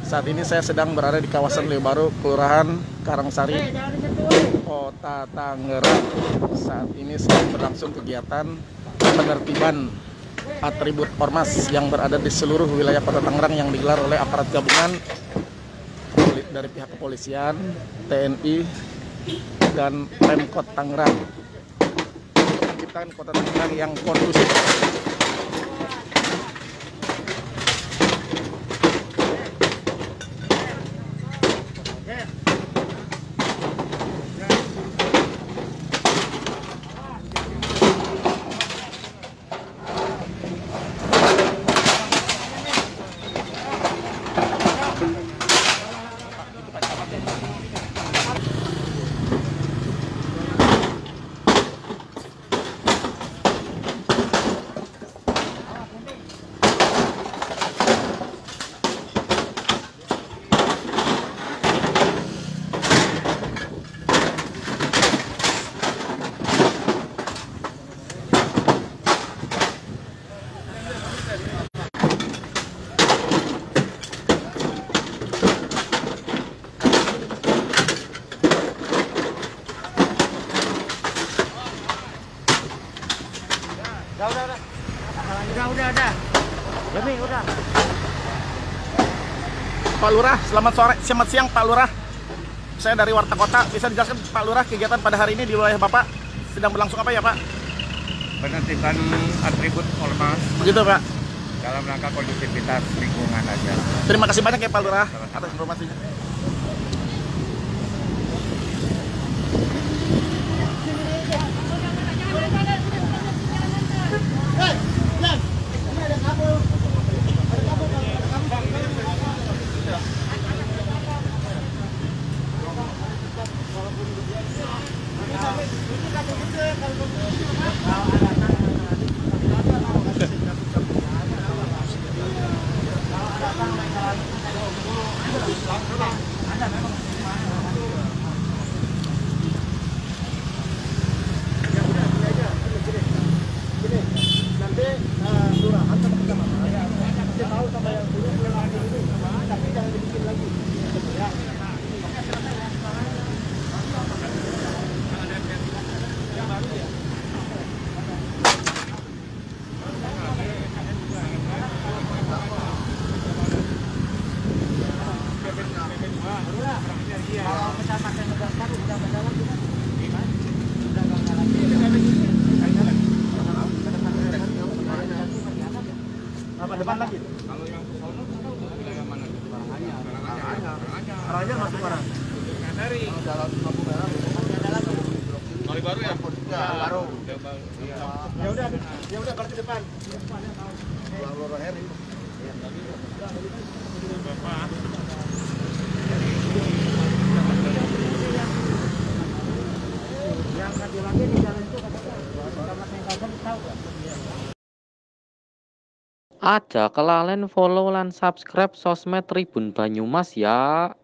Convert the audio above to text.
Saat ini saya sedang berada di kawasan Lebaru, Kelurahan Karangsari, Kota Tangerang. Saat ini sedang berlangsung kegiatan penertiban atribut ormas yang berada di seluruh wilayah Kota Tangerang yang digelar oleh aparat gabungan dari pihak kepolisian, TNI, dan Pemkot Tangerang untuk menciptakan Kota Tangerang yang kondusif. Udah. Lebih udah. Pak Lurah, selamat siang Pak Lurah. Saya dari Warta Kota. Bisa dijelaskan Pak Lurah kegiatan pada hari ini di wilayah Bapak sedang berlangsung apa ya Pak? Penertiban atribut ormas Begitu Pak. dalam rangka kondusivitas lingkungan aja. Terima kasih banyak ya Pak Lurah atas informasinya. Depan lagi. Kalau yang ke sono wilayah mana? Arahnya masuk arah. Dari Jalan lampu merah. Kali baru ya? Ya, baru. Ya udah berarti depan. Loro Heri. Bapak. Yang tadi lagi di jalan itu sama Tengkasan tahu nggak? Aja kelalen follow lan subscribe sosmed Tribun Banyumas ya.